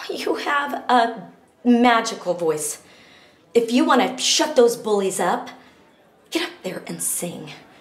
You have a magical voice. If you want to shut those bullies up, get up there and sing.